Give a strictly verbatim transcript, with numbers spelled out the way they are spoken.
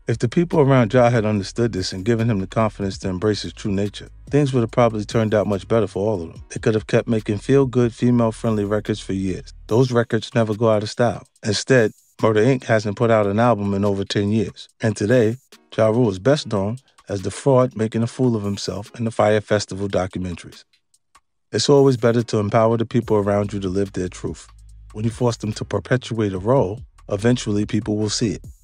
If the people around Ja had understood this and given him the confidence to embrace his true nature, things would have probably turned out much better for all of them. They could have kept making feel-good, female-friendly records for years. Those records never go out of style. Instead, Murder Incorporated hasn't put out an album in over ten years. And today, Ja Rule is best known as the fraud making a fool of himself in the Fire Festival documentaries. It's always better to empower the people around you to live their truth. When you force them to perpetuate a role, eventually people will see it.